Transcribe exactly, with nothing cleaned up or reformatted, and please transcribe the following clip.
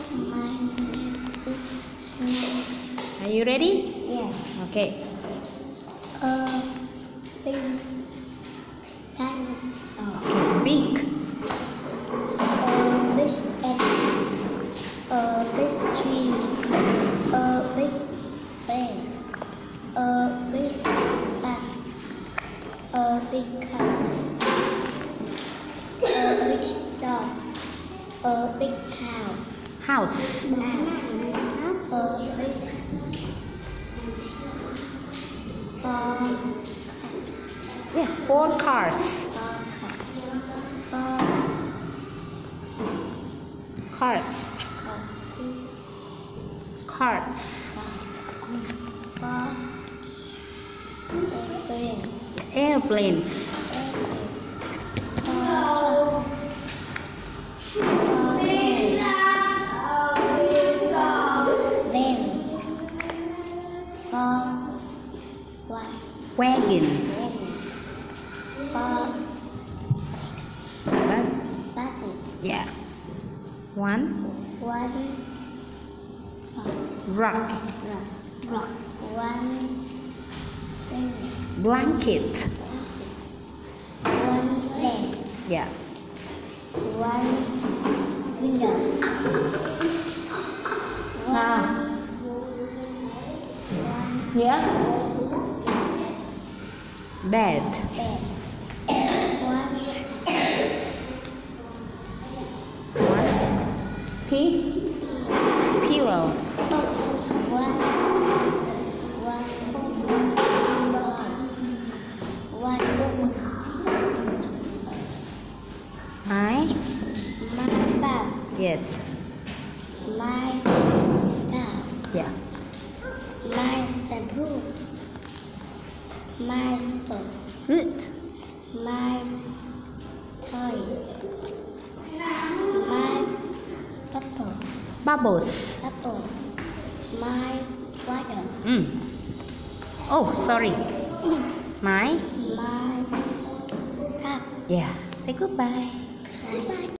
Are you ready? Yes. Okay. Uh, big dinosaur. Okay. Big. Uh, big and uh, big tree. Uh, big bear. Uh, big bus. Uh, big car. Uh, big dog. Uh, big house. House. House. Uh, big uh, Yeah. Four cars. uh, Carts. Carts. uh, Airplanes. Wagons. Bus. Buses. Yeah. One. One Rock. rock. One Blanket. One desk. Yeah. One window. Ah. One Yeah. Bed. bed. One One. P. Pillow. one one one book. My. My bag. Yes. My towel. Yeah. My shampoo. My soap. Good. My toy. My bubble. Bubbles. Apple. My water. Mm. Oh, sorry. My. My tap. Yeah. Say goodbye. Bye.